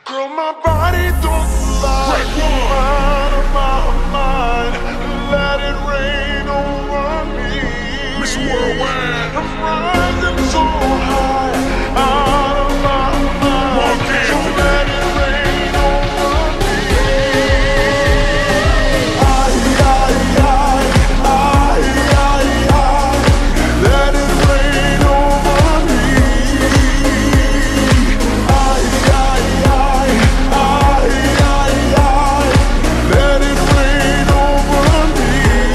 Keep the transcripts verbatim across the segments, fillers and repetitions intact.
Girl, my body don't lie. Mind of my mind, let it rain over me. Miss Worldwide, I'm rising so high, out of my mind. So let it rain over me. I, I, I, I, I, I, let it rain over me. I, I, I, I, I, I, let it rain over me.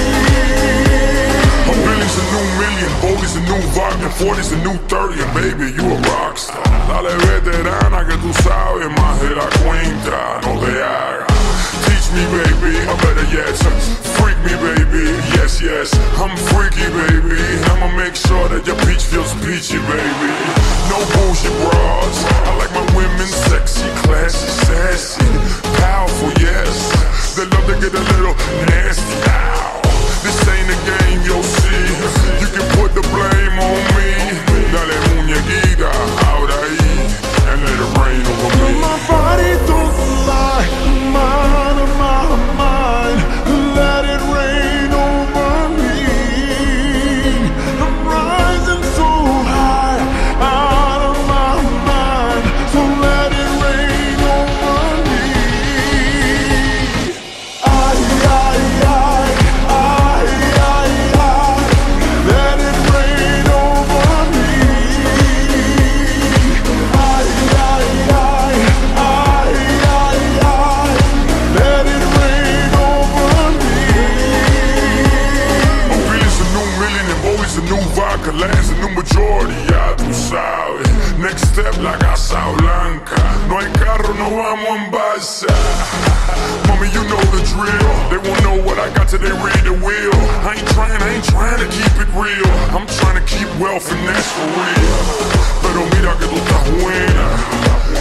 a million's a new million, forty's a new vodka, forty's a new thirty, and baby, you a rockstar. Dale veterana que tú sabes, más de la cuenta, no te hagas. Teach me, baby, or better yet, freak me, baby. Yes, yes, I'm freaky, baby. I'ma make sure that your peach feels peachy, baby. No bullshit bras. I like my women sexy, classy, sassy, powerful, yes. They love to get a little nasty. Ow. This ain't a game, you'll see. You can put the blame on me. Dale muñequita, ahora ahí, and let it rain over Girl, me. my body don't lie, mind of my mind, let it rain over me. I'm rising so high, out of my mind, so let it rain over me. I, I, I, I, I, I, let it rain over me. I, I, I, I, I, I, let it rain over me. A billions a new million and always a new vodka, lands a new majority, ya tú sabes. Next step la Casa Blanca. No hay carro, no vamos en balsa. Mommy, you know the drill. They won't know what I got till they read the wheel. I ain't trying, I ain't trying to keep it real. I'm trying to keep wealth and that's for real. Pero mira que tú estás buena.